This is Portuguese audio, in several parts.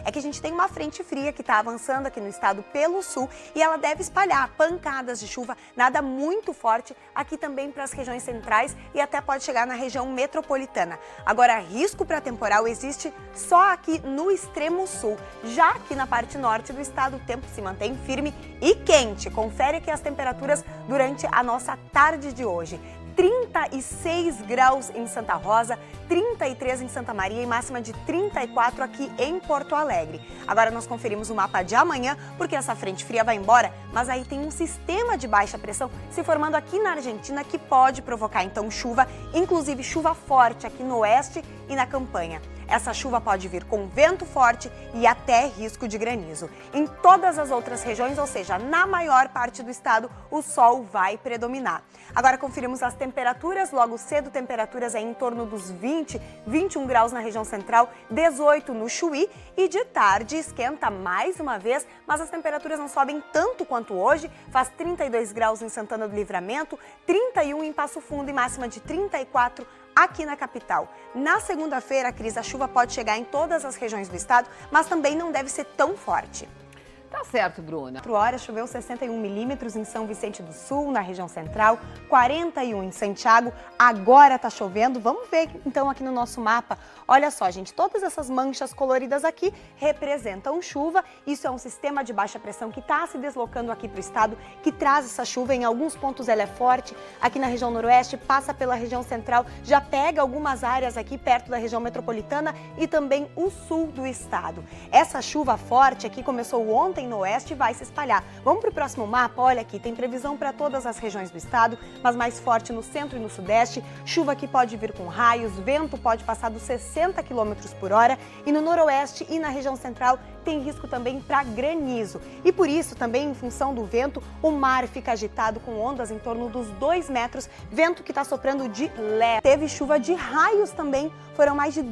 é que a gente tem uma frente fria que está avançando aqui no estado pelo sul e ela deve espalhar pancadas de chuva, nada muito forte aqui também para as regiões centrais e até pode chegar na região metropolitana. Agora, risco para temporal existe só aqui no extremo sul. Já aqui na parte norte do estado, o tempo se mantém firme e quente. Confere aqui as temperaturas durante a nossa tarde de hoje. 36 graus em Santa Rosa, 33 em Santa Maria e máxima de 34 aqui em Porto Alegre. Agora nós conferimos o mapa de amanhã, porque essa frente fria vai embora, mas aí tem um sistema de baixa pressão se formando aqui na Argentina que pode provocar então chuva, inclusive chuva forte aqui no oeste e na campanha. Essa chuva pode vir com vento forte e até risco de granizo. Em todas as outras regiões, ou seja, na maior parte do estado, o sol vai predominar. Agora conferimos as temperaturas. Logo cedo, temperaturas em torno dos 20, 21 graus na região central, 18 no Chuí. E de tarde esquenta mais uma vez, mas as temperaturas não sobem tanto quanto hoje. Faz 32 graus em Santana do Livramento, 31 em Passo Fundo e máxima de 34 aqui na capital. Na segunda-feira, Cris, a chuva pode chegar em todas as regiões do estado, mas também não deve ser tão forte. Tá certo, Bruna. 4 horas choveu 61 milímetros em São Vicente do Sul, na região central, 41 em Santiago, agora tá chovendo. Vamos ver então aqui no nosso mapa. Olha só, gente, todas essas manchas coloridas aqui representam chuva. Isso é um sistema de baixa pressão que está se deslocando aqui para o estado, que traz essa chuva. Em alguns pontos ela é forte, aqui na região noroeste, passa pela região central, já pega algumas áreas aqui perto da região metropolitana e também o sul do estado. Essa chuva forte aqui começou ontem no oeste e vai se espalhar. Vamos para o próximo mapa? Olha aqui, tem previsão para todas as regiões do estado, mas mais forte no centro e no sudeste. Chuva que pode vir com raios, vento pode passar dos 60 km por hora e no noroeste e na região central tem risco também para granizo. E por isso, também em função do vento, o mar fica agitado com ondas em torno dos 2 metros, vento que está soprando de leste. Teve chuva de raios também, foram mais de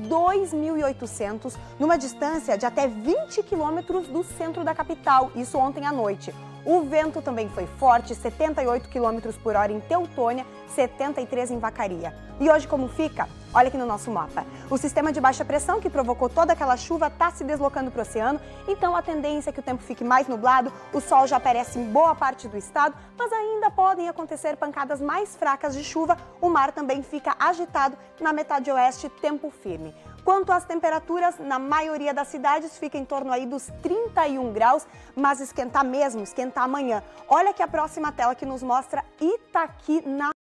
2.800, numa distância de até 20 quilômetros do centro da capital, isso ontem à noite. O vento também foi forte, 78 km por hora em Teutônia, 73 em Vacaria. E hoje como fica? Olha aqui no nosso mapa. O sistema de baixa pressão que provocou toda aquela chuva está se deslocando para o oceano, então a tendência é que o tempo fique mais nublado, o sol já aparece em boa parte do estado, mas ainda podem acontecer pancadas mais fracas de chuva, o mar também fica agitado na metade oeste, tempo firme. Quanto às temperaturas, na maioria das cidades fica em torno aí dos 31 graus, mas esquentar mesmo, esquentar amanhã. Olha aqui a próxima tela que nos mostra Itaqui na